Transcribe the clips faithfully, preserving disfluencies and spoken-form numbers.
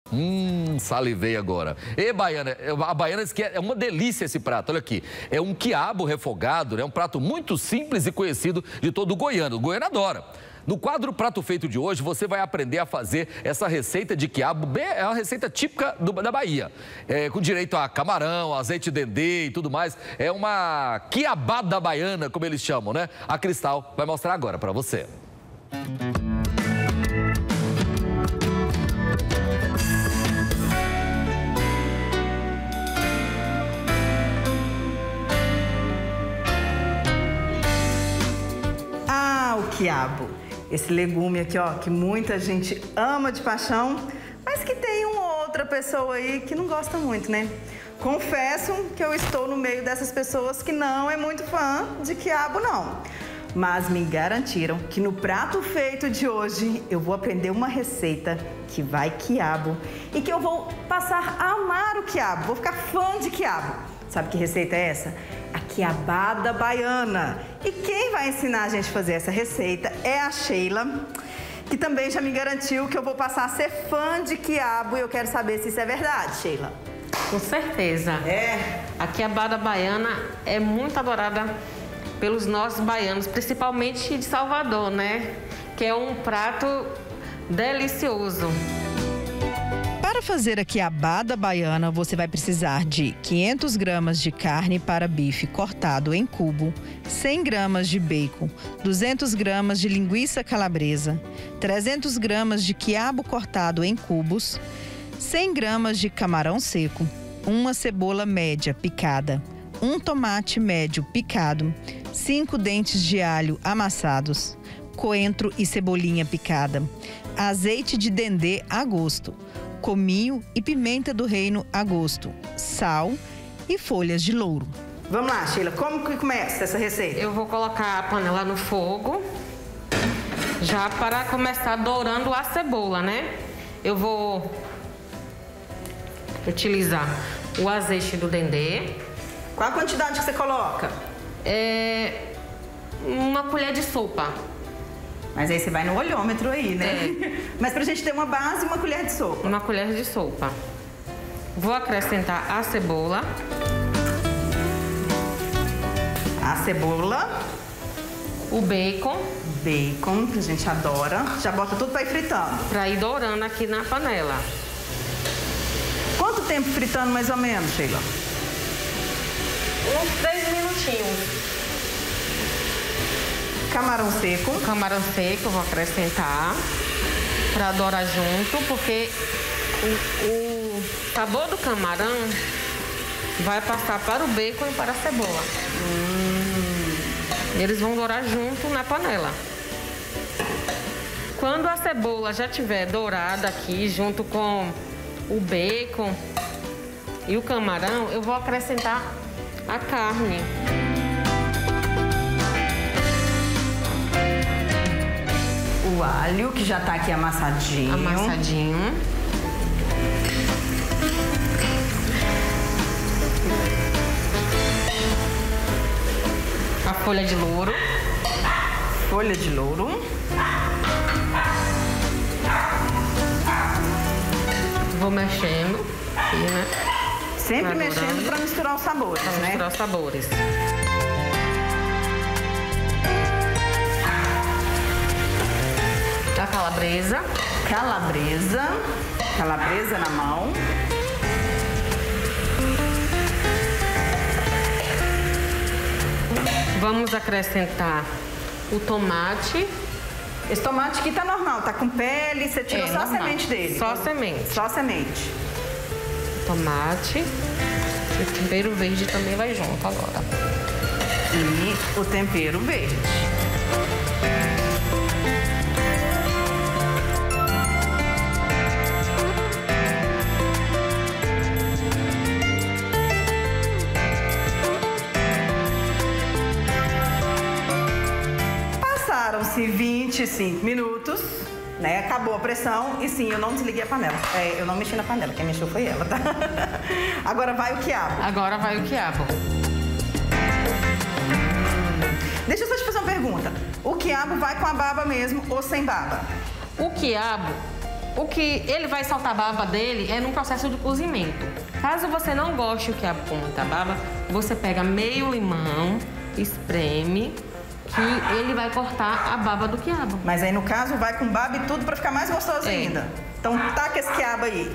Hum, salivei agora. E, Baiana, a Baiana diz que é uma delícia esse prato, olha aqui. É um quiabo refogado, né? Um prato muito simples e conhecido de todo o goiano. O goiano adora. No quadro Prato Feito de hoje, você vai aprender a fazer essa receita de quiabo, bem, é uma receita típica do, da Bahia, é, com direito a camarão, azeite de dendê e tudo mais. É uma quiabada baiana, como eles chamam, né? A Cristal vai mostrar agora para você. Ah, o quiabo. Esse legume aqui, ó, que muita gente ama de paixão, mas que tem uma outra pessoa aí que não gosta muito, né? Confesso que eu estou no meio dessas pessoas que não é muito fã de quiabo, não. Mas me garantiram que no prato feito de hoje eu vou aprender uma receita que vai quiabo e que eu vou passar a amar o quiabo, vou ficar fã de quiabo. Sabe que receita é essa? A quiabada baiana. E quem vai ensinar a gente a fazer essa receita é a Sheila, que também já me garantiu que eu vou passar a ser fã de quiabo e eu quero saber se isso é verdade, Sheila. Com certeza. É. A quiabada baiana é muito adorada pelos nossos baianos, principalmente de Salvador, né? Que é um prato delicioso. Para fazer a quiabada baiana, você vai precisar de quinhentas gramas de carne para bife cortado em cubo, cem gramas de bacon, duzentas gramas de linguiça calabresa, trezentas gramas de quiabo cortado em cubos, cem gramas de camarão seco, uma cebola média picada, um tomate médio picado, cinco dentes de alho amassados, coentro e cebolinha picada, azeite de dendê a gosto, cominho e pimenta do reino a gosto, sal e folhas de louro. Vamos lá, Sheila, como que começa essa receita? Eu vou colocar a panela no fogo, já para começar dourando a cebola, né? Eu vou utilizar o azeite do dendê. Qual a quantidade que você coloca? É uma colher de sopa. Mas aí você vai no olhômetro aí, né? É. Mas pra gente ter uma base, uma colher de sopa. Uma colher de sopa. Vou acrescentar a cebola. A cebola. O bacon. Bacon, que a gente adora. Já bota tudo pra ir fritando. Pra ir dourando aqui na panela. Quanto tempo fritando mais ou menos, Sheila? Uns três minutinhos. Camarão seco. O camarão seco eu vou acrescentar para dourar junto, porque o, o sabor do camarão vai passar para o bacon e para a cebola. Hum. Eles vão dourar junto na panela. Quando a cebola já estiver dourada aqui, junto com o bacon e o camarão, eu vou acrescentar a carne. O alho, que já tá aqui amassadinho. Amassadinho. A folha de louro. Folha de louro. Vou mexendo aqui, né? Sempre mexendo para misturar os sabores, pra né? misturar os sabores. A calabresa. Calabresa. Calabresa na mão. Vamos acrescentar o tomate. Esse tomate aqui tá normal, tá com pele, você tirou É, só normal. a semente dele. Só a semente. Só a semente. Tomate. O tempero verde também vai junto agora. E o tempero verde. Passaram-se vinte e cinco minutos, né? Acabou a pressão e sim, eu não desliguei a panela. É, eu não mexi na panela, quem mexeu foi ela, tá? Agora vai o quiabo. Agora vai o quiabo. Deixa eu só te fazer uma pergunta. O quiabo vai com a baba mesmo ou sem baba? O quiabo, O que ele vai soltar a baba dele é num processo de cozimento. Caso você não goste do quiabo com muita baba, você pega meio limão, espreme, que ele vai cortar a baba do quiabo. Mas aí, no caso, vai com baba e tudo pra ficar mais gostoso É. ainda. Então, taca esse quiabo aí.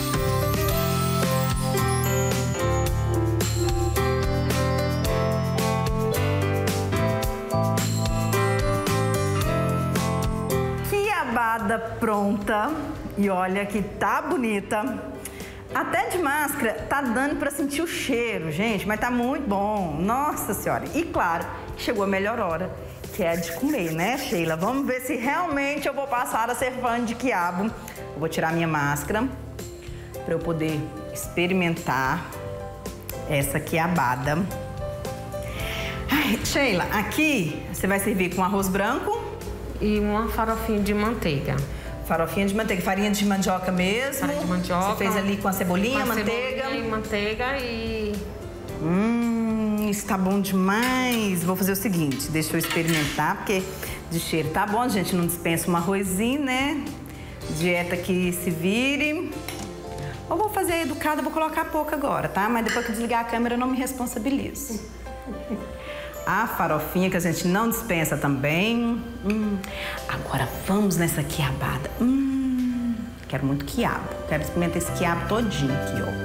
Quiabada pronta. E olha que tá bonita. Até de máscara tá dando pra sentir o cheiro, gente, mas tá muito bom. Nossa Senhora. E claro, chegou a melhor hora, que é a de comer, né, Sheila? Vamos ver se realmente eu vou passar a ser fã de quiabo. Eu vou tirar minha máscara pra eu poder experimentar essa quiabada. Ai, Sheila, aqui você vai servir com arroz branco. E uma farofinha de manteiga. Farofinha de manteiga, farinha de mandioca mesmo. Farinha de mandioca. Você fez ali com a cebolinha, Com a manteiga. cebolinha e manteiga e... Hum, isso tá bom demais. Vou fazer o seguinte, deixa eu experimentar, porque de cheiro tá bom, gente. Não dispensa um arrozinho, né? Dieta que se vire. Eu vou fazer educada, vou colocar pouco agora, tá? Mas depois que desligar a câmera, eu não me responsabilizo. A farofinha que a gente não dispensa também. Hum. Agora vamos nessa quiabada. Hum. Quero muito quiabo. Quero experimentar esse quiabo todinho aqui, ó.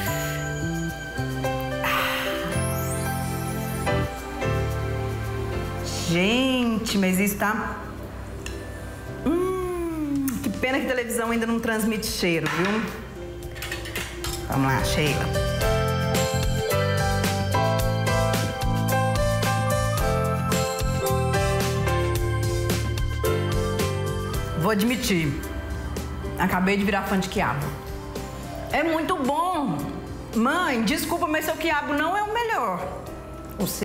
Gente, mas isso tá... Hum, que pena que a televisão ainda não transmite cheiro, viu? Vamos lá, Sheila. Vou admitir, acabei de virar fã de quiabo. É muito bom. Mãe, desculpa, mas seu quiabo não é o melhor. O seu